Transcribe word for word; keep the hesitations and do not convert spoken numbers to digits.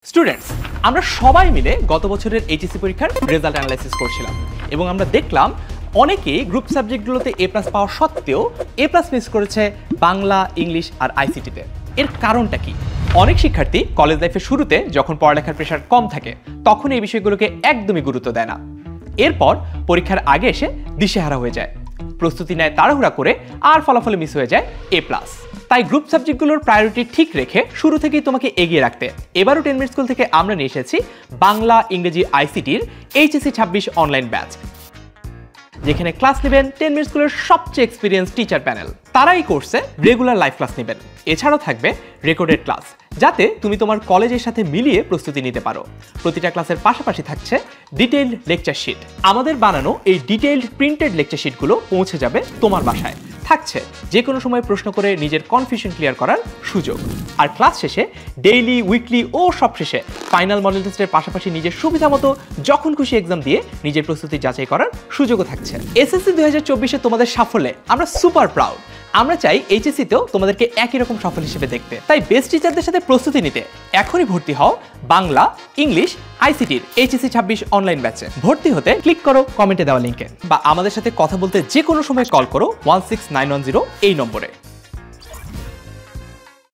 Students, আমরা সবাই মিলে গত বছরের এইচএসসি পরীক্ষার রেজাল্ট অ্যানালাইসিস করছিলাম এবং আমরা দেখলাম অনেকেই গ্রুপ সাবজেক্টগুলোতে এ প্লাস পাওয়া সত্ত্বেও এ প্লাস মিস করেছে বাংলা, ইংলিশ আর আইসিটিতে। এর কারণটা কি? অনেক শিক্ষার্থী কলেজ লাইফের শুরুতে যখন পড়ালেখার প্রেশার কম থাকে তখন এই বিষয়গুলোকে একদমই গুরুত্ব দেয় না। এরপর পরীক্ষার আগে এসে দিশেহারা হয়ে যায়, প্রস্তুতি নেয় তাড়াহুড়া করে, আর ফলাফলে মিস হয়ে যায় এ প্লাস। তাই গ্রুপ সাবজেক্টগুলোর প্রায়োরিটি ঠিক রেখে শুরু থেকেই তোমাকে এগিয়ে রাখতে এবারও টেন মিনিট স্কুল থেকে আমরা নিয়ে এসেছি বাংলা, ইংরেজি, আইসিটির এইচএসসি ছাব্বিশ অনলাইন ব্যাচ, যেখানে ক্লাস নেবেন টেন মিনিট স্কুলের সবচেয়ে এক্সপিরিয়েন্স টিচার প্যানেল। তারাই কোর্সে রেগুলার লাইভ ক্লাস নেবেন। এছাড়াও থাকবে রেকর্ডেড ক্লাস, যাতে তুমি তোমার কলেজের সাথে মিলিয়ে প্রস্তুতি নিতে পারো। প্রতিটা ক্লাসের পাশাপাশি থাকছে ডিটেইলড লেকচার শিট। আমাদের বানানো এই ডিটেইলড প্রিন্টেড লেকচার শিটগুলো পৌঁছে যাবে তোমার বাসায়। থাকছে যে কোনো সময় প্রশ্ন করে নিজের কনফিউশন ক্লিয়ার করার সুযোগ। আর ক্লাস শেষে ডেইলি, উইকলি ও সব শেষে ফাইনাল মডেল টেস্টের পাশাপাশি নিজের সুবিধা মতো যখন খুশি এক্সাম দিয়ে নিজের প্রস্তুতি যাচাই করার সুযোগও থাকছে। এসএসসি দুই হাজার চব্বিশে তোমাদের সাফল্যে আমরা সুপার প্রাউড। আমরা চাই এইচএসসিতেও তোমাদেরকে একই রকম সফল হিসেবে দেখতে। তাই বেস্ট টিচারদের সাথে প্রস্তুতি নিতে এখনই ভর্তি হও বাংলা, ইংলিশ, আইসিটির এইচএসসি ছাব্বিশ অনলাইন ব্যাচে। ভর্তি হতে ক্লিক করো কমেন্টে দেওয়া লিঙ্কে, বা আমাদের সাথে কথা বলতে যে কোনো সময় কল করো one six nine one zero এই নম্বরে।